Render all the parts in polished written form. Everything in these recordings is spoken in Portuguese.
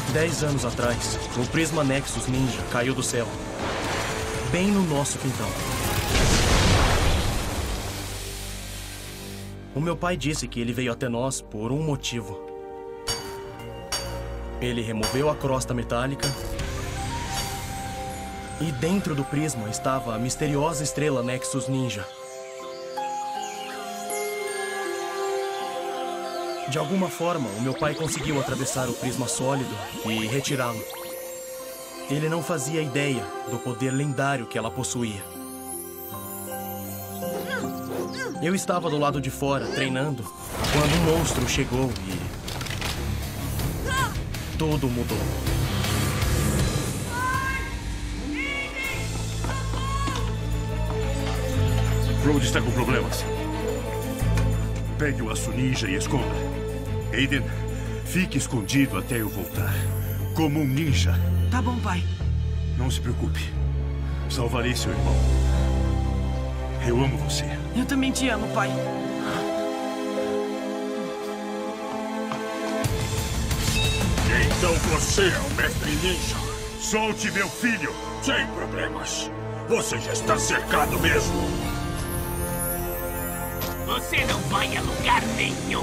10 anos atrás, o Prisma Nexus Ninja caiu do céu. Bem no nosso quintal. O meu pai disse que ele veio até nós por um motivo. Ele removeu a crosta metálica. E dentro do prisma estava a misteriosa estrela Nexus Ninja. De alguma forma, o meu pai conseguiu atravessar o prisma sólido e retirá-lo. Ele não fazia ideia do poder lendário que ela possuía. Eu estava do lado de fora, treinando, quando um monstro chegou e... tudo mudou. Brody está com problemas. Pegue o aço ninja e esconda. Aiden, fique escondido até eu voltar. Como um ninja. Tá bom, pai. Não se preocupe. Salvarei seu irmão. Eu amo você. Eu também te amo, pai. Então você é o mestre ninja. Solte meu filho. Sem problemas. Você já está cercado mesmo. Você não vai a lugar nenhum.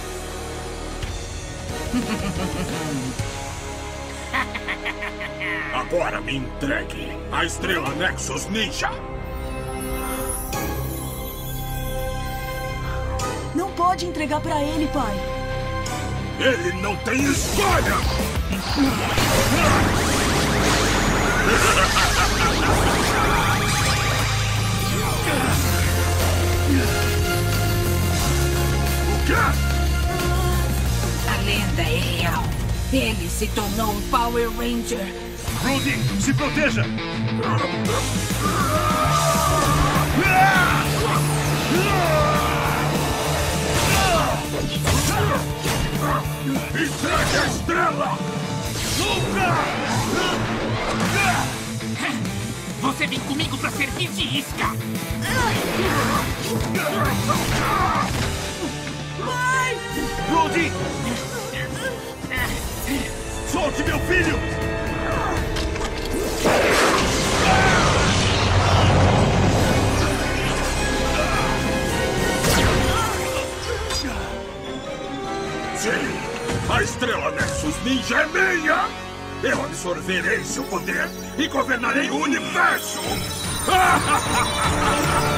Agora me entregue a estrela Nexus Ninja. Não pode entregar pra ele, pai. Ele não tem escolha! O quê? A lenda é real. Ele se tornou um Power Ranger. Brody, se proteja! Entregue a estrela! Você vem comigo pra servir de isca. Brody! Solte meu filho! Sim, a estrela Nexus Ninja é minha! Eu absorverei seu poder e governarei o universo!